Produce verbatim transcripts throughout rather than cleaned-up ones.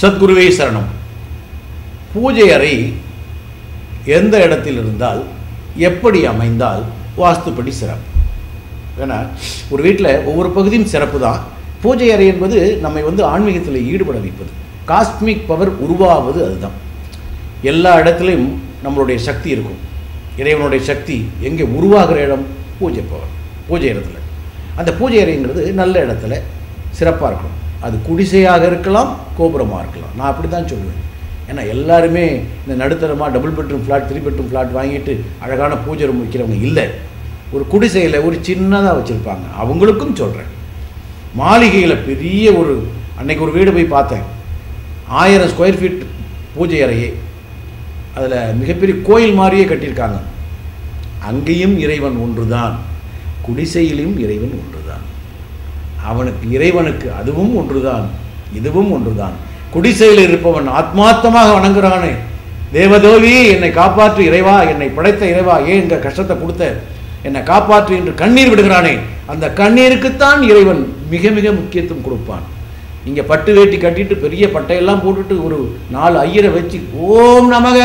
சத்குருவே சரணம். பூஜை அறை எந்த இடத்தில் இருந்தால் எப்படி அமைந்தால் வாஸ்துப்படி சிறப்பு? ஏன்னா ஒரு வீட்டில் ஒவ்வொரு பகுதியும் சிறப்பு தான். பூஜை அறை என்பது நம்மை வந்து ஆன்மீகத்தில் ஈடுபட வைப்பது, காஸ்மிக் பவர் உருவாவது. அதுதான் எல்லா இடத்துலையும் நம்மளுடைய சக்தி இருக்கும். இறைவனுடைய சக்தி எங்கே உருவாகிற இடம்? பூஜை பவர், பூஜை இடத்துல. அந்த பூஜை அறைங்கிறது நல்ல இடத்துல சிறப்பாக இருக்கணும். அது குடிசையாக இருக்கலாம், கோபுரமாக இருக்கலாம். நான் அப்படி தான் சொல்லுவேன். ஏன்னா எல்லாருமே இந்த நடுத்தரமாக double bedroom flat, three bedroom flat வாங்கிட்டு அழகான பூஜை ரூம் வைக்கிறவங்க இல்லை. ஒரு குடிசையில் ஒரு சின்னதாக வச்சுருப்பாங்க. அவங்களுக்கும் சொல்கிறேன். மாளிகையில் பெரிய ஒரு அன்னைக்கு ஒரு வீடு போய் பார்த்தேன். ஆயிரம் ஸ்கொயர் ஃபீட் பூஜை அறையே, அதில் மிகப்பெரிய கோயில் மாதிரியே கட்டியிருக்காங்க. அங்கேயும் இறைவன் ஒன்று தான், குடிசையிலும் இறைவன் ஒன்று தான். அவனுக்கு இறைவனுக்கு அதுவும் ஒன்று தான், இதுவும் ஒன்று தான். குடிசையில் இருப்பவன் ஆத்மார்த்தமாக வணங்குறானே, தேவதோவி என்னை காப்பாற்று இறைவா, என்னை படைத்த இறைவா, ஏன் இந்த கஷ்டத்தை கொடுத்த, என்னை காப்பாற்று என்று கண்ணீர் விடுகிறானே, அந்த கண்ணீருக்குத்தான் இறைவன் மிக மிக முக்கியத்துவம் கொடுப்பான். இங்கே பட்டு வேட்டி கட்டிட்டு பெரிய பட்டையெல்லாம் போட்டுட்டு ஒரு நாலு ஐயரை வச்சு ஓம் நமக,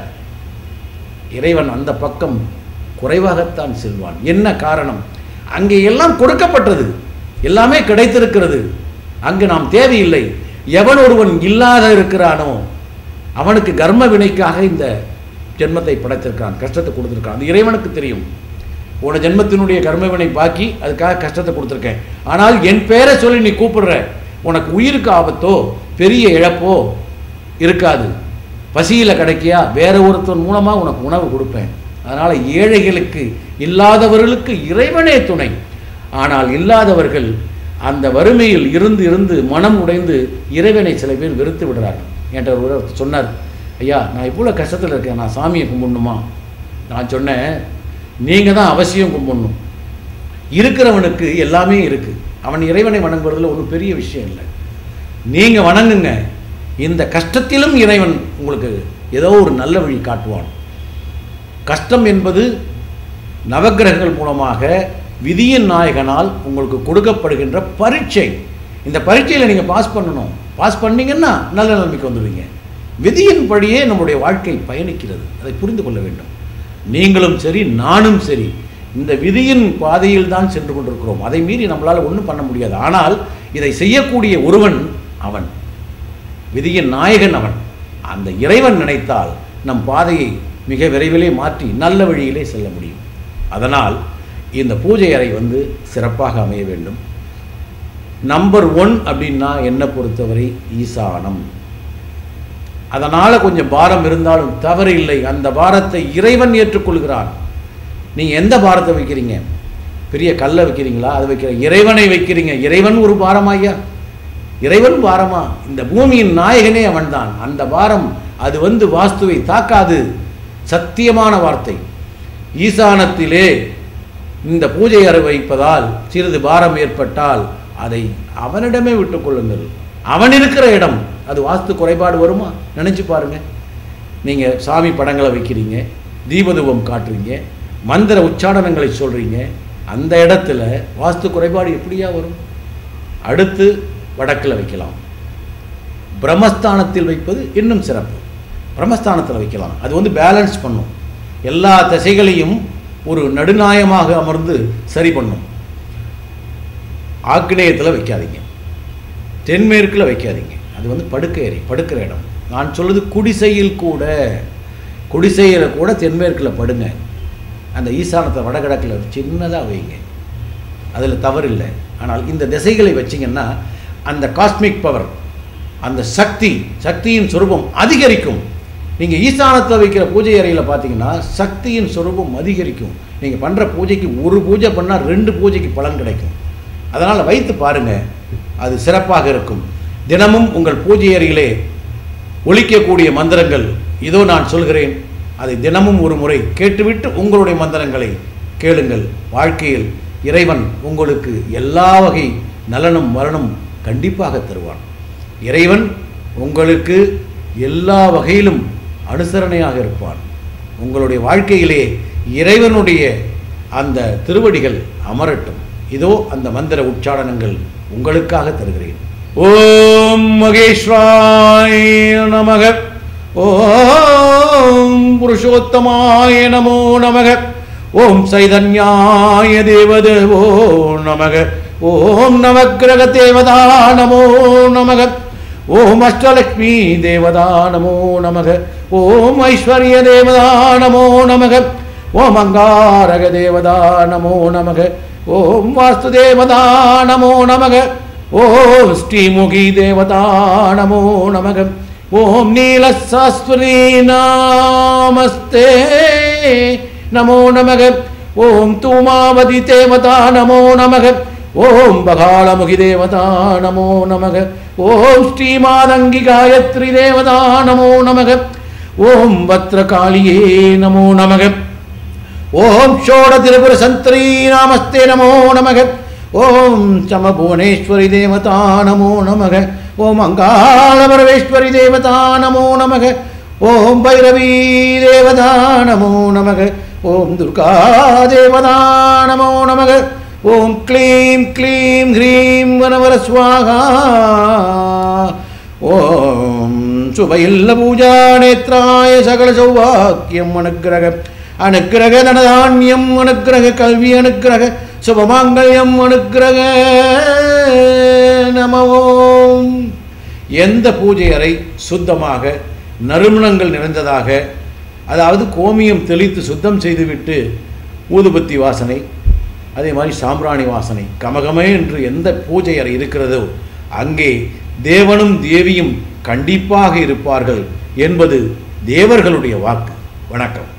இறைவன் அந்த பக்கம் குறைவாகத்தான் செல்வான். என்ன காரணம்? அங்கே எல்லாம் கொடுக்கப்பட்டது, எல்லாமே கிடைத்திருக்கிறது. அங்கு நாம் தேவையில்லை. எவன் ஒருவன் இல்லாத இருக்கிறானோ அவனுக்கு கர்ம வினைக்காக இந்த ஜென்மத்தை படைத்திருக்கான், கஷ்டத்தை கொடுத்துருக்கான். அது இறைவனுக்கு தெரியும். உன ஜென்மத்தினுடைய கர்ம வினை பாக்கி, அதுக்காக கஷ்டத்தை கொடுத்துருக்கேன். ஆனால் என் பேரை சொல்லி நீ கூப்பிடுற, உனக்கு உயிருக்கு ஆபத்தோ பெரிய இழப்போ இருக்காது. பசியில் கிடைக்கியா, வேற ஒருத்தன் மூலமாக உனக்கு உணவு கொடுப்பேன். அதனால் ஏழைகளுக்கு, இல்லாதவர்களுக்கு இறைவனே துணை. ஆனால் இல்லாதவர்கள் அந்த வறுமையில் இருந்து இருந்து மனம் உடைந்து இறைவனை சில பேர் வெறுத்து விடுறார்கள். என்ற ஒரு சொன்னார், ஐயா நான் இவ்வளோ கஷ்டத்தில் இருக்கேன், நான் சாமியை கும்பிடணுமா? நான் சொன்னேன், நீங்கள் தான் அவசியம் கும்பிடணும். இருக்கிறவனுக்கு எல்லாமே இருக்குது. அவன் இறைவனை வணங்குறதுல ஒன்றும் பெரிய விஷயம் இல்லை. நீங்கள் வணங்குங்க. இந்த கஷ்டத்திலும் இறைவன் உங்களுக்கு ஏதோ ஒரு நல்ல வழி காட்டுவான். கஷ்டம் என்பது நவக்கிரகங்கள் மூலமாக விதியின் நாயகனால் உங்களுக்கு கொடுக்கப்படுகின்ற பரீட்சை. இந்த பரீட்சையில் நீங்கள் பாஸ் பண்ணணும். பாஸ் பண்ணீங்கன்னா நல்ல நிலைமைக்கு வந்துடுவீங்க. விதியின் படியே நம்முடைய வாழ்க்கை பயணிக்கிறது. அதை புரிந்து கொள்ள வேண்டும். நீங்களும் சரி, நானும் சரி, இந்த விதியின் பாதையில் தான் சென்று கொண்டிருக்கிறோம். அதை மீறி நம்மளால் ஒன்றும் பண்ண முடியாது. ஆனால் இதை செய்யக்கூடிய ஒருவன் அவன், விதியின் நாயகன் அவன். அந்த இறைவன் நினைத்தால் நம் பாதையை மிக விரைவிலே மாற்றி நல்ல வழியிலே செல்ல முடியும். அதனால் இந்த பூஜை அறை வந்து சிறப்பாக அமைய வேண்டும். நம்பர் ஒன் அப்படின்னா என்னை பொறுத்தவரை ஈசானம். அதனால் கொஞ்சம் பாரம் இருந்தாலும் தவறு இல்லை. அந்த பாரத்தை இறைவன் ஏற்றுக்கொள்கிறான். நீங்கள் எந்த பாரத்தை வைக்கிறீங்க? பெரிய கல்லை வைக்கிறீங்களா? அது வைக்கிற இறைவனை வைக்கிறீங்க. இறைவன் ஒரு பாரமா ஐயா? இறைவன் பாரமா? இந்த பூமியின் நாயகனே அவன்தான். அந்த பாரம் அது வந்து வாஸ்துவை தாக்காது. சத்தியமான வார்த்தை. ஈசானத்திலே இந்த பூஜை அறை வைப்பதால் சிறிது பாரம் ஏற்பட்டால் அதை அவனிடமே விட்டுக்கொள்ளுங்கள். அவன் இருக்கிற இடம் அது வாஸ்து குறைபாடு வருமா? நினச்சி பாருங்க. நீங்கள் சாமி படங்களை வைக்கிறீங்க, தீபதூபம் காட்டுறீங்க, மந்திர உச்சாடனங்களை சொல்கிறீங்க, அந்த இடத்துல வாஸ்து குறைபாடு எப்படியா வரும்? அடுத்து வடக்கில் வைக்கலாம். பிரம்மஸ்தானத்தில் வைப்பது இன்னும் சிறப்பு. பிரம்மஸ்தானத்தில் வைக்கலாம். அது வந்து பேலன்ஸ் பண்ணும். எல்லா திசைகளையும் ஒரு நடுநாயமாக அமர்ந்து சரி பண்ணும். ஆக்கினேயத்தில் வைக்காதீங்க, தென்மேற்கில் வைக்காதீங்க. அது வந்து படுக்கை அறை, படுக்கிற இடம். நான் சொல்லுது குடிசையில் கூட, குடிசையில் கூட தென்மேற்கில் படுங்க. அந்த ஈசானத்தை வடகிழக்கில் சின்னதாக வைங்க, அதில் தவறு இல்லை. ஆனால் இந்த திசைகளை வச்சிங்கன்னா அந்த காஸ்மிக் பவர், அந்த சக்தி, சக்தியின் சொரூபம் அதிகரிக்கும். நீங்கள் ஈசானத்தில் வைக்கிற பூஜை அறையில் பார்த்தீங்கன்னா சக்தியின் சொரூபம் அதிகரிக்கும். நீங்கள் பண்ணுற பூஜைக்கு ஒரு பூஜை பண்ணால் ரெண்டு பூஜைக்கு பலன் கிடைக்கும். அதனால் வைத்து பாருங்கள், அது சிறப்பாக இருக்கும். தினமும் உங்கள் பூஜை அறையிலே ஒலிக்கக்கூடிய மந்திரங்கள் இதோ நான் சொல்கிறேன். அதை தினமும் ஒரு முறை கேட்டுவிட்டு உங்களுடைய மந்திரங்களை கேளுங்கள். வாழ்க்கையில் இறைவன் உங்களுக்கு எல்லா வகை நலனும் மரணம் கண்டிப்பாக தருவான். இறைவன் உங்களுக்கு எல்லா வகையிலும் அனுசரணையாக இருப்பான். உங்களுடைய வாழ்க்கையிலே இறைவனுடைய அந்த திருவடிகள் அமரட்டும். இதோ அந்த மந்திர உச்சாடனங்கள் உங்களுக்காக தருகிறேன். ஓம் மகேஸ்வராய நமக. ஓம் புருஷோத்தமாய நமோ நமக. ஓம் சைதன்யாய தேவதேவோ நமக. ஓம் நவக்கிரக தேவதா நமோ நமக. ஓம் அஷ்டலக்ஷ்மி தேவதா நமோ நமக. ஓம் ஐஸ்வர்ய தேவதா நமோ நமக. ஓம் அங்காரக தேவதா நமோ நமக. ஓம் வாஸ்து தேவதா நமோ நமக. ஓம் ஸ்ரீமுகி தேவதா நமோ நமக. ஓம் நீலசாஸ்வரி நமஸ்தே நமோ நமக. ஓம் தூமாவதி தேவதா நமோ நமக. ஓம் பகாளமுகி தேவதா நமோ நமக. ஓம் ஸ்ரீமாதங்கி காயத்ரி தேவதா நமோ நமக. ஓம் பத்ரகாளியே நமோ நமக. ஓம் ஷோட திரிபுர சந்திரி நமஸ்தே நமோ நமக. ஓம் சமபுவனேஸ்வரி தேவதா நமோ நமக. ஓம் அங்காளபரமேஸ்வரி தேவதா நமோ நமக. ஓம் பைரவி தேவதா நமோ நமக. ஓம் துர்கா தேவதா நமோ நமக. ஓம் க்ளீம் க்ளீம் ஹ்ரீம் வனவர ஸ்வாஹா. ஓம் சுபயில்ல பூஜா நேத்ராய சகல சௌபாக்கியம் அனுக்கிரக அனுக்கிரக தனதான்யம் அனுக்கிரக கல்வி அனுக்கிரக சுபமாங்கல்யம் அனுக்கிரக நமவோம். எந்த பூஜை அறை சுத்தமாக நறுமணங்கள் நிறைந்ததாக, அதாவது கோமியம் தெளித்து சுத்தம் செய்துவிட்டு ஊதுபத்தி வாசனை, அதே மாதிரி சாம்பிராணி வாசனை கமகமே என்று எந்த பூஜை அறை இருக்கிறதோ அங்கே தேவனும் தேவியும் கண்டிப்பாக இருப்பார்கள் என்பது தேவர்களுடைய வாக்கு. வணக்கம்.